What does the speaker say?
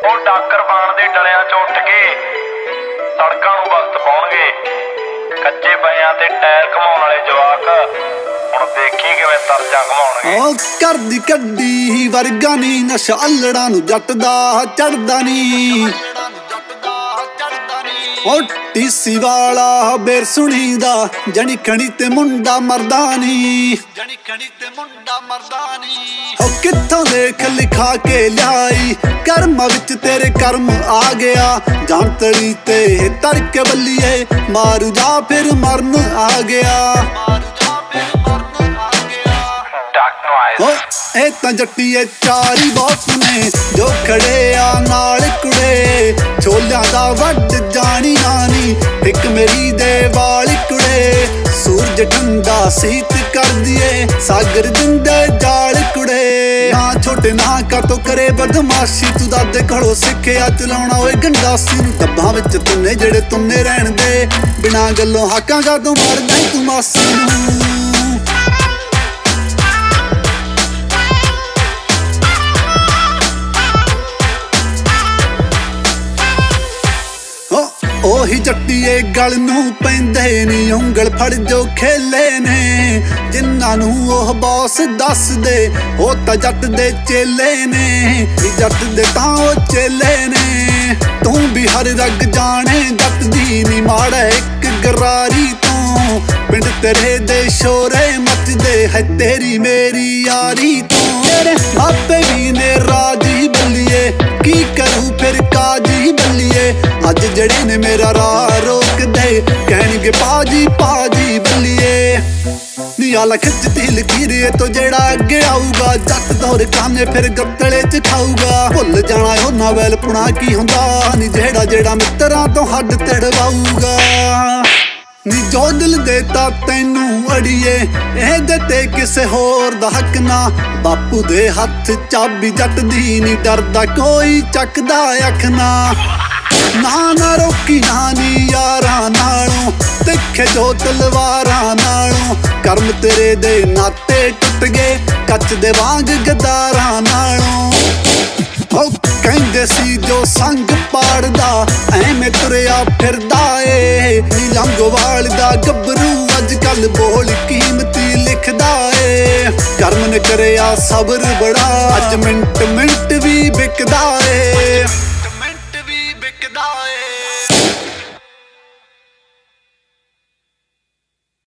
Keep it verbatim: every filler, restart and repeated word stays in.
ਉਹ ਡਾਕਰ ਬਾਣ ਦੇ ਡਲਿਆਂ ਚੋਂ ਉੱਠ ਕੇ ਸੜਕਾਂ ਨੂੰ ਵਕਤ ਪਾਉਣਗੇ। ਕੱਚੇ ਪਈਆਂ ਤੇ ਟਾਇਰ ਘਮਾਉਣ ਵਾਲੇ ਜਵਾਕ ਹੁਣ ਦੇਖੀ ਕਿਵੇਂ ਤਰਜਾਂ ਘਮਾਉਣਗੇ। ਉਹ ਕਰਦੀ ਕੱਢੀ ਵਰਗਾ ਨੀ ਨਸ਼ਾ ਅਲੜਾਂ ਨੂੰ ਜੱਟ ਦਾ ਚੜਦਾ ਨੀ। ਉਹ ਟੀਸੀ ਵਾਲਾ ਬੇਰ ਸੁਣੀ ਦਾ ਜਣੀ ਖਣੀ ਤੇ ਮੁੰਡਾ ਮਰਦਾ ਨੀ। ਜਣੀ ਖਣੀ ਤੇ ਮੁੰਡਾ ਮਰਦਾ ਨੀ। ਉਹ ਕਿੱਥੋਂ ਦੇਖ ਲਿਖਾ ਕੇ ਲਿਆਈ ਕਰਮਾਂ ਵਿੱਚ ਤੇਰੇ ਕਰਮ ਆ ਗਿਆ। ਜਾਂਤੜੀ ਤੇ ਤੜਕੇ ਬੱਲੀਏ ਮਾਰੂ ਜਾ ਫਿਰ ਮਰਨ ਆ ਗਿਆ। ਇਹ ਤਾਂ ਜੱਟੀਏ ਚਾਰੀ ਬਹੁਤ ਨੇ ਜੋ ਖੜੇ ਆ ਨਾਲ ਕੁੜੇ। ਛੋਲਿਆਂ ਦਾ ਵੱਡ ਜਾਣੀ ਨਾਨੀ ਇੱਕ ਮੇਰੀ ਦੇ ਵਾਲ ਕੁੜੇ। ਸੂਰਜ ਠੰਡਾ ਸੀਤ ਕਰਦੀਏ ਸਾਗਰ ਦਿੰਦੇ ਜਾਲ ਕੁੜੇ। ਨਾ ਛੋਟੇ ਨਾ ਕਰ ਤੋ ਕਰੇ ਬਦਮਾਸ਼ੀ ਤੂੰ ਦਾਦੇ ਕੋਲੋਂ ਸਿੱਖਿਆ ਚਲਾਉਣਾ ਓਏ ਗੰਡਾਸੀ ਨੂੰ। ਡੱਬਾਂ ਵਿੱਚ ਤੁੰਨੇ ਜਿਹੜੇ ਤੁੰਨੇ ਰਹਿਣ ਦੇ ਬਿਨਾਂ ਗੱਲੋਂ ਹਾਕਾਂ ਕਾ ਤੂੰ ਮਰਦਾ ਤੂੰ ਮਾਸੀ ਨੂੰ। ਉਹੀ ਜੱਟੀਏ ਗਲ ਨੂੰ ਪੈਂਦੇ ਨੀ ਉਂਗਲ ਫੜ ਜੋ ਖੇਲੇ ਨੇ। ਜਿਨ੍ਹਾਂ ਨੂੰ ਉਹ ਬੌਸ ਦੱਸਦੇ ਉਹ ਤਾਂ ਜੱਟ ਦੇ ਚੇਲੇ ਨੇ। ਜੱਟ ਦੇ ਤਾਂ ਉਹ ਚੇਲੇ ਨੇ। ਤੂੰ ਵੀ ਹਰ ਰਗ ਜਾਣੇ ਜੱਟ ਦੀ ਨੀ ਮਾੜਾ ਇੱਕ ਗਰਾਰੀ ਤੋਂ। ਪਿੰਡ ਤੇਰੇ ਦੇ ਸ਼ੋਰੇ ਮੱਚਦੇ ਹੈ ਤੇਰੀ ਮੇਰੀ ਯਾਰੀ ਤੋਂ। ਤੇਰੇ ਮਾਪੇ ਵੀ ਨੇ ਰਾਜੀ ਬੱਲੀਏ ਕੀ ਕਰੂ ਫਿਰ ਕਾਜੀ ਬੱਲੀਏ। ਅੱਜ ਜਿਹੜੇ ਨੇ ਮੇਰਾ ਰਾਹ ਰੋਕਦੇ ਕਹਿਣਗੇ ਪਾਜੀ ਪਾਜੀ ਬੱਲੀਏ। ਨੀ ਆਲਾ ਖਿੱਚਦੀ ਲਕੀਰੇ ਤੋਂ ਜਿਹੜਾ ਅੱਗੇ ਆਊਗਾ ਜੱਟ ਦੌਰ ਕਾਨੇ ਫਿਰ ਗੱਤਲੇ ਚ ਖਾਊਗਾ। ਭੁੱਲ ਜਾਣਾ ਉਹਨਾਂ ਵੈਲ ਪੁਣਾ ਕੀ ਹੁੰਦਾ ਨੀ ਜਿਹੜਾ ਜਿਹੜਾ ਮਿੱਤਰਾਂ ਤੋਂ ਹੱਡ ਤੜਵਾਊਗਾ। ਨੀ ਜੋ ਦਿਲ ਦੇਤਾ ਤੈਨੂੰ ਅੜੀਏ ਇਹਦੇ ਤੇ ਕਿਸੇ ਹੋਰ ਦਾ ਹੱਕ ਨਾ। ਬਾਪੂ ਦੇ ਹੱਥ ਚਾਬੀ ਜੱਟ ਦੀ ਨੀ ਡਰਦਾ ਕੋਈ ਚੱਕਦਾ ਅੱਖ ਨਾ। ਨਾ ਨਾ ਰੋਕੀ ਨਾ ਨੀ ਯਾਰਾਂ ਨਾਲੋਂ ਤਿੱਖੇ ਜੋ ਤਲਵਾਰਾਂ ਨਾਲੋਂ। ਕਰਮ ਤੇਰੇ ਦੇ ਨਾਤੇ ਟੁੱਟ ਗਏ ਕੱਚ ਦੇ ਵਾਂਗ ਗਦਾਰਾਂ ਨਾਲੋਂ। ਉਹ ਕਹਿੰਦੇ ਸੀ ਜੋ ਸੰਗ ਪਾੜਦਾ ਐਵੇਂ ਤੁਰਿਆ ਫਿਰਦਾ ਏ। ਨੀ ਲੰਗੋਵਾਲ ਦਾ ਗੱਭਰੂ ਅੱਜ ਕੱਲ ਬੋਲ ਕੀਮਤੀ ਲਿਖਦਾ ਏ। ਕਰਮ ਨੇ ਕਰਿਆ ਸਬਰ ਬੜਾ ਅੱਜ ਮਿੰਟ ਮਿੰਟ ਵੀ ਵਿਕਦਾ ਏ।